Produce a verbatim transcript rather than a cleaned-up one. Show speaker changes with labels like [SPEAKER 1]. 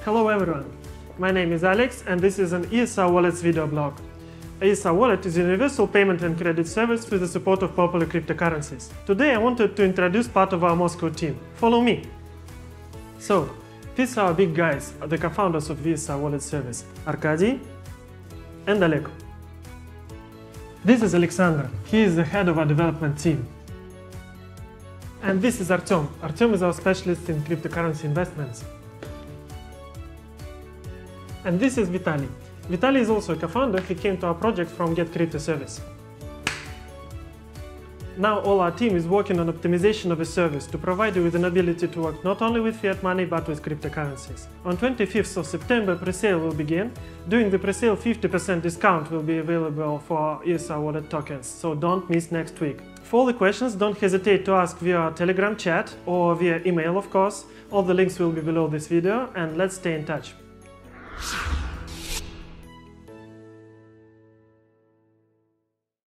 [SPEAKER 1] Hello everyone, my name is Alex and this is an E S R Wallet's video blog. E S R Wallet is a universal payment and credit service with the support of popular cryptocurrencies. Today I wanted to introduce part of our Moscow team. Follow me! So, these are our big guys, the co-founders of E S R Wallet service, Arkady and Oleg. This is Alexander, he is the head of our development team. And this is Artem. Artem is our specialist in cryptocurrency investments. And this is Vitaly. Vitaly is also a co-founder. He came to our project from Get Crypto service. Now all our team is working on optimization of a service to provide you with an ability to work not only with fiat money but with cryptocurrencies. On twenty-fifth of September, pre-sale will begin. During the pre-sale, fifty percent discount will be available for E S R Wallet tokens, so don't miss next week. For all the questions, don't hesitate to ask via Telegram chat or via email, of course. All the links will be below this video, and let's stay in touch.